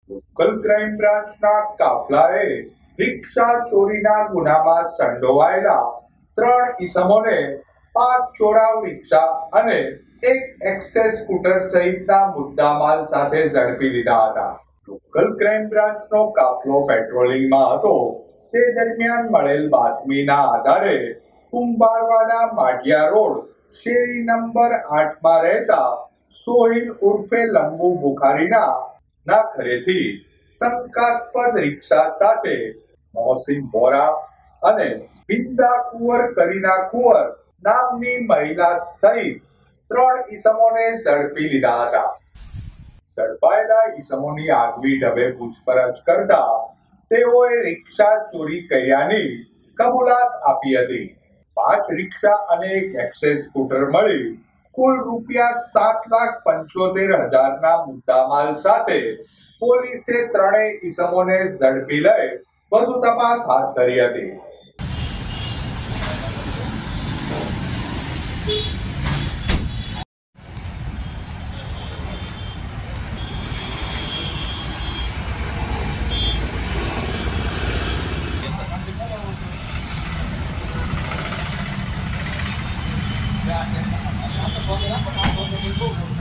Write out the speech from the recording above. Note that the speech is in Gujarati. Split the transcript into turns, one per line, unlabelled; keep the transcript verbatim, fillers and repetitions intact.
લોકલ ક્રાઇમ બ્રાન્ચના કાફલાએ રિક્ષા ચોરીના ગુનામાં સંડોવાયેલા ત્રણ ઈસમોને પાંચ ચોરાવ રિક્ષા અને એક એક્સેસ સ્કૂટર સહિતના મુદ્દામાલ સાથે ઝડપી લીધા હતા. લોકલ ક્રાઇમ બ્રાન્ચનો કાફલો પેટ્રોલિંગમાં હતો તે દરમિયાન મળેલ બાતમીના આધારે કુંભારવાડા માઢિયા રોડ શેરી નંબર આઠમાં રહેતા સોહિલ ઉર્ફે લંબુ બુખારીના ના ઘરેથી શંકાસ્પદ રિક્ષા સાથે મોહસિન બોરા અને બિંદા કુંવર કરીના કુંવર નામની મહિલા સહિત ત્રણ ઈસમોને ઝડપી લીધા હતા. ઝડપાયેલા ઈસમોની આગવી ઢબે પૂછપરછ કરતા તેઓએ રિક્ષા ચોરી કર્યાની કબૂલાત આપી હતી. પાંચ રિક્ષા અને એક એક્સેસ સ્કૂટર મળી કુલ રૂપિયા સાત લાખ પંચોતેર હજારના મુદ્દામાલ સાથે પોલીસે ત્રણેય ઈસમોને ઝડપી લઈ વધુ તપાસ હાથ ધરી હતી.
Ya, ya, ya.